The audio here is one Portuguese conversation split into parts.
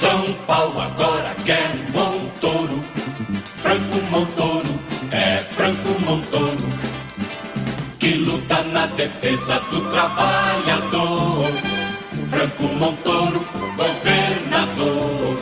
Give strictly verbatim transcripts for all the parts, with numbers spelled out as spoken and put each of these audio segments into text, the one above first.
São Paulo agora quer Montoro. Franco Montoro é Franco Montoro, que luta na defesa do trabalhador. Franco Montoro, governador.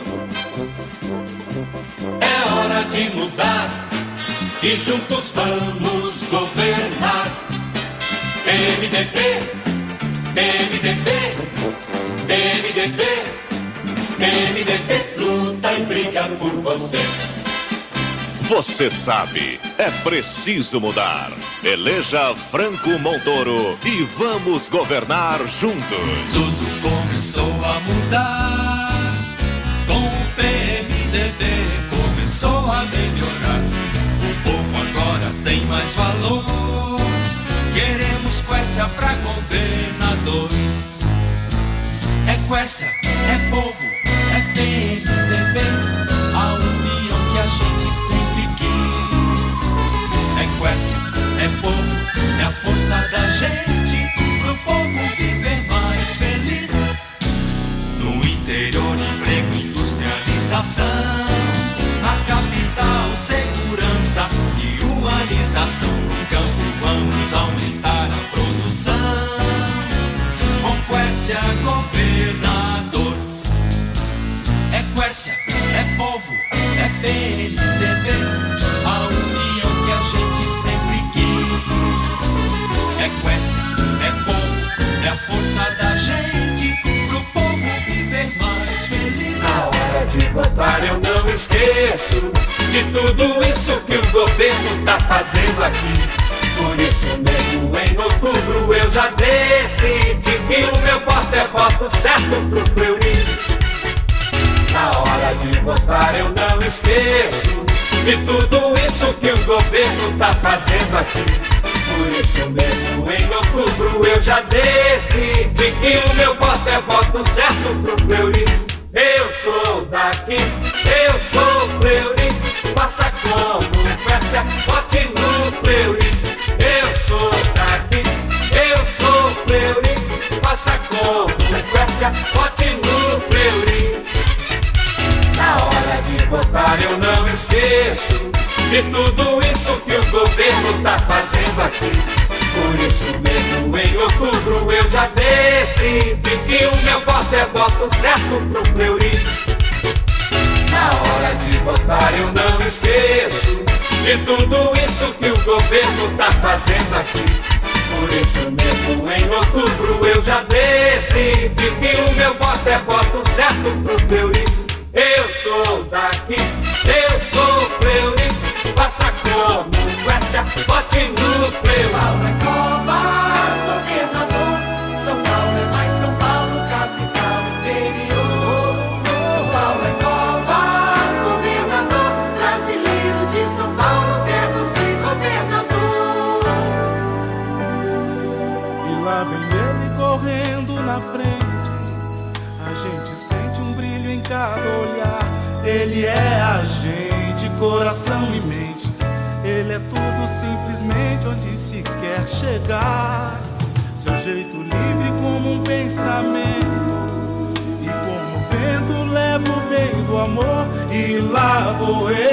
É hora de mudar e juntos vamos governar. P M D B, P M D B, P M D B, P M D B luta e briga por você. Você sabe, é preciso mudar. Eleja Franco Montoro e vamos governar juntos. Tudo começou a mudar. Com o P M D B começou a melhorar. O povo agora tem mais valor. Queremos Quércia pra governador. É Quércia, é povo, é P M D B, a união que a gente sempre quis. É Quércia, é povo, é a força da gente, pro povo viver mais feliz. No interior, emprego, industrialização. Na capital, segurança e humanização. No campo, vamos aumentar a produção. Com Quércia, governador. É Quércia, é povo, é P M D B, a união que a gente sempre quis. É Quércia, é povo, é a força da gente, pro povo viver mais feliz. Na hora de votar eu não esqueço de tudo isso que o governo tá fazendo aqui. Por isso mesmo em outubro eu já decidi que o meu voto é voto certo pro Fleury. Na hora de votar eu não esqueço de tudo isso que o governo tá fazendo aqui. Por isso mesmo em outubro eu já decidi que o meu voto é voto certo pro Fleury. Eu sou daqui, eu sou Fleury, faça como Quércia, vote no Fleury. Eu sou daqui, eu sou Fleury, faça como Quércia, vote no Fleury. Na hora de votar eu não esqueço de tudo isso que o governo tá fazendo aqui. Por isso mesmo em outubro eu já decidi que o meu voto é voto certo pro Fleury. Na hora de votar eu não esqueço de tudo isso que o governo tá fazendo aqui. Por isso mesmo em outubro eu já decidi que o meu voto é voto certo pro Fleury. Eu sou daqui, eu sou Fleury, faça como Quércia, vote no Fleury. Paulo é Covas, governador. São Paulo é mais São Paulo, capital interior. São Paulo é Covas, governador. Brasileiro de São Paulo, quer ser governador. E lá vem ele correndo na frente. A gente sente um brilho em cada olhar. Ele é a gente, coração e mente. Ele é tudo simplesmente onde se quer chegar. Seu jeito livre como um pensamento, e como o vento leva o bem do amor. E lá vou eu,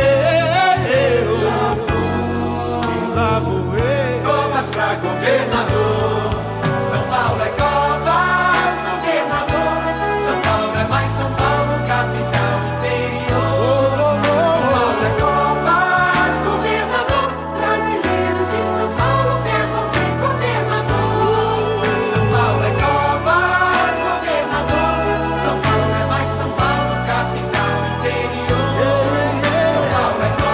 e lá vou eu. Covas pra governador. São Paulo é Covas, governador. São Paulo é mais São Paulo, capital interior. São Paulo é Covas, governador. Brasileiro de São Paulo, quer ser governador. São Paulo é Covas, governador. São Paulo é mais São Paulo, capital interior. São Paulo é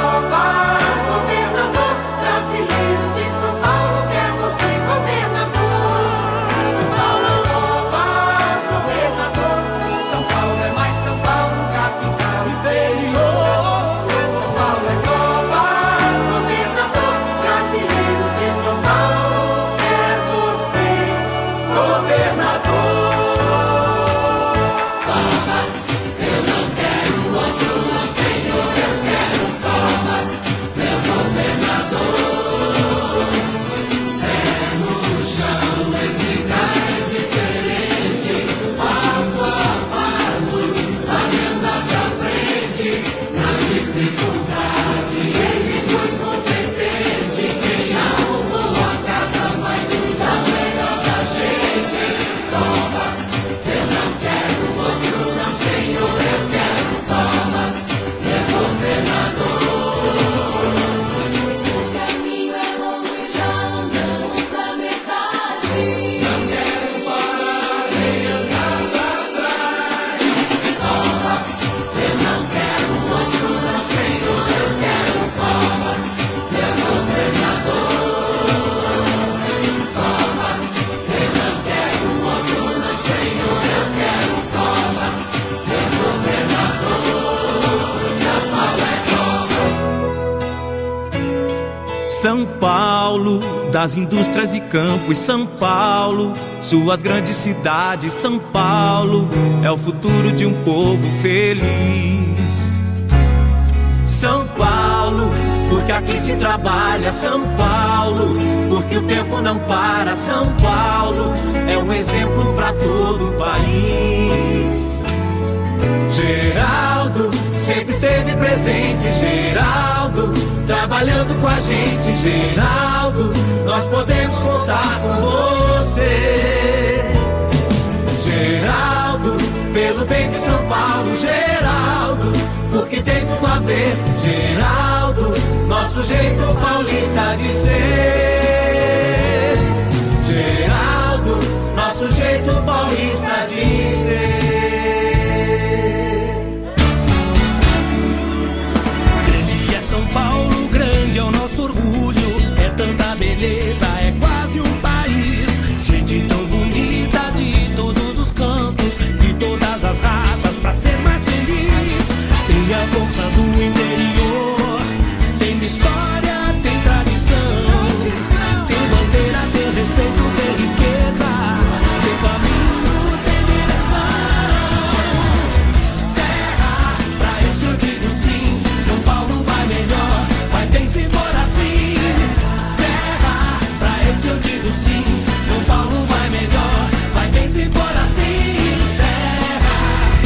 São Paulo, das indústrias e campos, São Paulo, suas grandes cidades, São Paulo, é o futuro de um povo feliz. São Paulo, porque aqui se trabalha, São Paulo, porque o tempo não para, São Paulo, é um exemplo para todo o país. Geraldo sempre esteve presente, Geraldo, trabalhando com a gente, Geraldo, nós podemos contar com você. Geraldo, pelo bem de São Paulo, Geraldo, porque tem tudo a ver, Geraldo, nosso jeito paulista de ser. Geraldo, nosso jeito paulista de ser. São Paulo grande é o nosso orgulho, é tanta beleza, é quase um país. Gente tão bonita de todos os cantos, de todas as raças, pra ser mais feliz. Tem a força do interior, tem história, tem tradição, tem bandeira, tem respeito, tem riqueza, tem caminho, tem direção. Serra, pra esse eu digo sim, São Paulo vai melhor, vai bem se for assim. Serra, pra esse eu digo sim, São Paulo vai melhor, vai bem se for assim. Serra,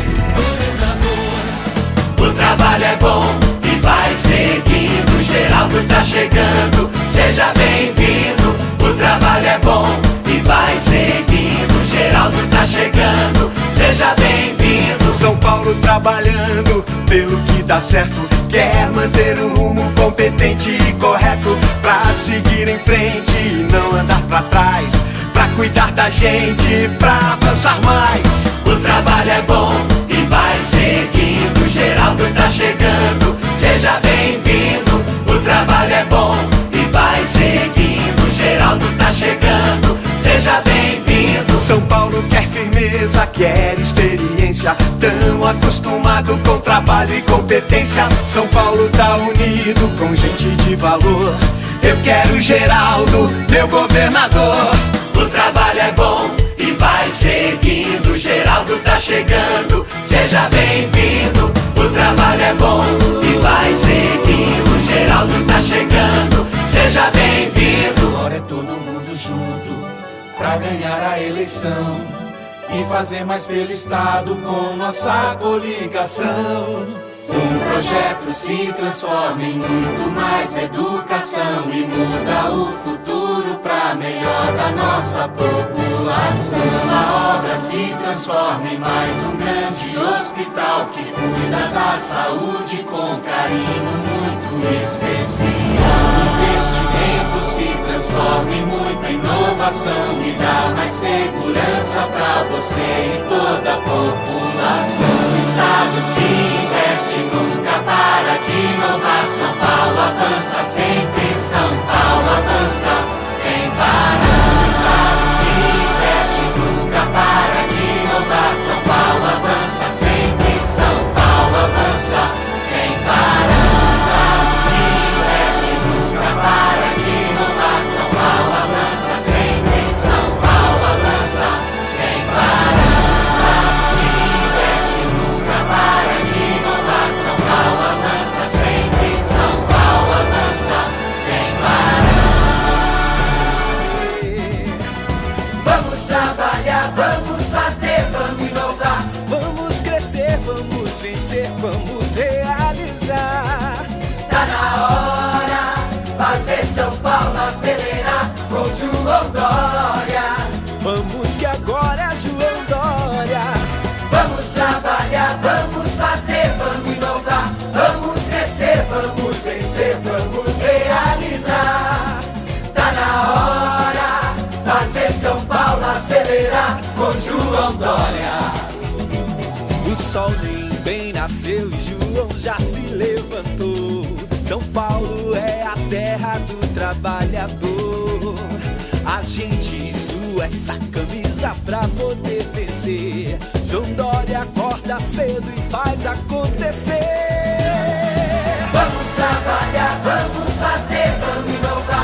governador. O trabalho é bom e vai seguindo, Geraldo tá chegando, seja bem-vindo. O trabalho é bom e vai seguindo, Geraldo tá chegando, seja bem-vindo. São Paulo trabalhando pelo que dá certo, quer manter um rumo competente e correto, pra seguir em frente e não andar pra trás, pra cuidar da gente, pra avançar mais. O trabalho é bom e vai seguindo, Geraldo tá chegando, seja bem-vindo. O trabalho é bom e vai seguindo, Geraldo tá chegando, seja bem-vindo. São Paulo quer firmeza, quer experiência, tão acostumado com trabalho e competência. São Paulo tá unido com gente de valor, eu quero Geraldo, meu governador. O trabalho é bom e vai seguindo, Geraldo tá chegando, seja bem-vindo. O trabalho é bom e vai seguindo, Geraldo tá chegando, seja bem-vindo. Agora é todo mundo junto pra ganhar a eleição e fazer mais pelo Estado com nossa coligação. Um projeto se transforma em muito mais educação e muda o futuro pra melhor da nossa população. Uma obra se transforma em mais um grande hospital que cuida da saúde com carinho muito especial. Investimento se transforma em muita inovação e dá mais segurança pra você e toda a população. O Estado que investe nunca para de inovar. São Paulo avança sempre, São Paulo avança sem parar. O Estado que investe nunca para de inovar. São Paulo avança sempre, São Paulo avança sem parar. O Estado que investe nunca para de inovar. São Paulo avança sempre, São Paulo avança sem parar. O Estado que investe nunca para de inovar. São Paulo avança sempre, São Paulo avança sem parar. Vamos trabalhar, vamos fazer, vamos inovar, Vamos crescer, vamos vencer, vamos realizar. tá na hora, fazer São Paulo acelerar com João Dória. Vamos que agora é João Dória. Vamos trabalhar, vamos fazer, vamos inovar, vamos crescer, vamos vencer, vamos realizar. Tá na hora, fazer São Paulo acelerar com João Dória. O sol nem bem nasceu e João já se levantou. São Paulo é a terra do trabalhador. A gente sua essa camisa pra poder vencer. João Dória acorda cedo e faz acontecer. Vamos trabalhar, vamos fazer, vamos inovar.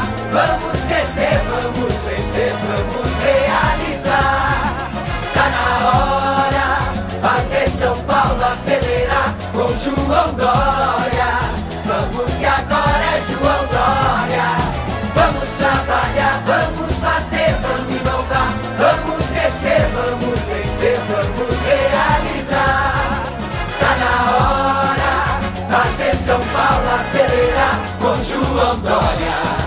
crescer, vamos vencer, vamos realizar. Tá na hora, fazer São Paulo acelerar com João Dória. Vamos que agora é João Dória. Vamos trabalhar, vamos fazer, vamos inovar. Vamos crescer, vamos vencer, vamos realizar. Tá na hora, fazer São Paulo acelerar com João Dória.